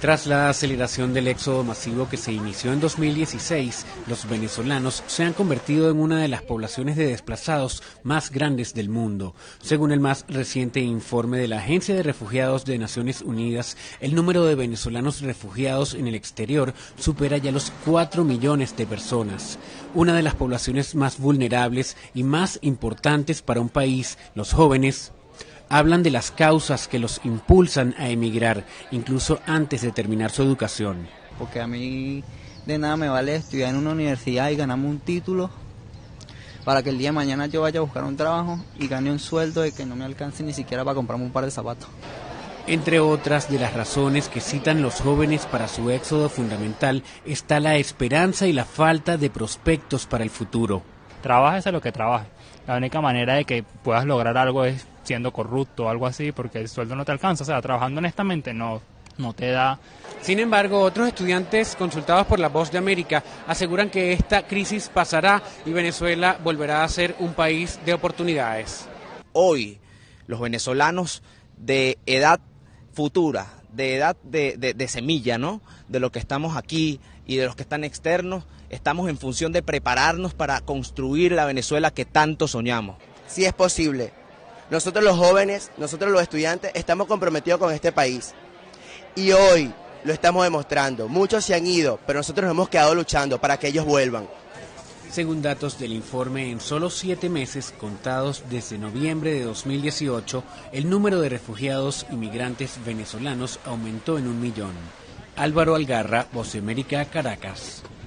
Tras la aceleración del éxodo masivo que se inició en 2016, los venezolanos se han convertido en una de las poblaciones de desplazados más grandes del mundo. Según el más reciente informe de la Agencia de Refugiados de Naciones Unidas, el número de venezolanos refugiados en el exterior supera ya los 4 millones de personas. Una de las poblaciones más vulnerables y más importantes para un país, los jóvenes, hablan de las causas que los impulsan a emigrar, incluso antes de terminar su educación. Porque a mí de nada me vale estudiar en una universidad y ganarme un título para que el día de mañana yo vaya a buscar un trabajo y gane un sueldo de que no me alcance ni siquiera para comprarme un par de zapatos. Entre otras de las razones que citan los jóvenes para su éxodo fundamental está la esperanza y la falta de prospectos para el futuro. Trabajes a lo que trabajes. La única manera de que puedas lograr algo es siendo corrupto o algo así, porque el sueldo no te alcanza. O sea, trabajando honestamente no te da. Sin embargo, otros estudiantes consultados por La Voz de América aseguran que esta crisis pasará y Venezuela volverá a ser un país de oportunidades. Hoy, los venezolanos de edad futura, de edad de semilla, ¿no?, de los que estamos aquí y de los que están externos, estamos en función de prepararnos para construir la Venezuela que tanto soñamos. Sí es posible. Nosotros los jóvenes, nosotros los estudiantes, estamos comprometidos con este país. Y hoy lo estamos demostrando. Muchos se han ido, pero nosotros nos hemos quedado luchando para que ellos vuelvan. Según datos del informe, en solo 7 meses contados desde noviembre de 2018, el número de refugiados inmigrantes venezolanos aumentó en 1 millón. Álvaro Algarra, Voz de América, Caracas.